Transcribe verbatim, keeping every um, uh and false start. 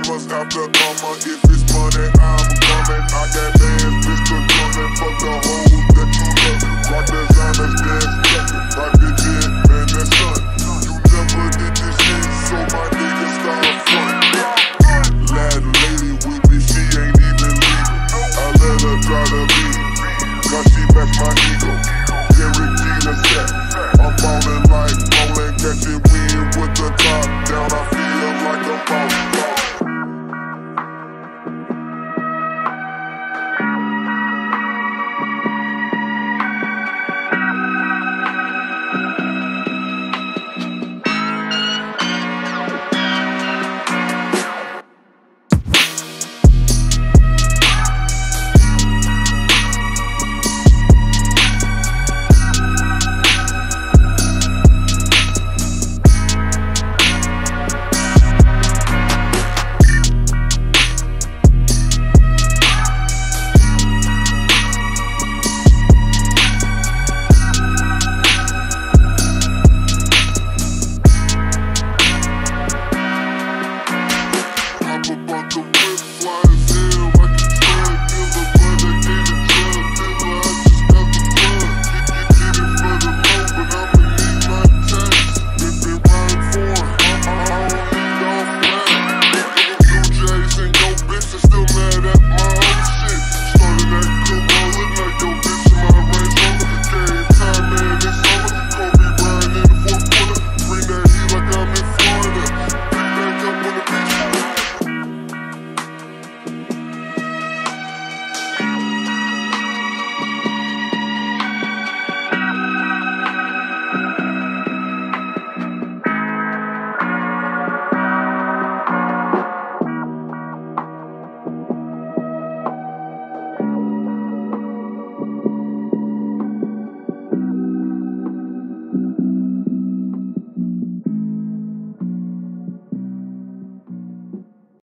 must have to armor. If it's money, I'm coming. I got bands, Mister Drummond. Fuck the hoes that you love. Rock designers, dance jacket. Private jet, man, that's done. You never did this shit, so my niggas start front. Latin lady with me, she ain't even legal. I let her try to be, cause she match my ego. Derek G the set. I'm ballin' like bowling, catching wind with the top down. I feel like a boss.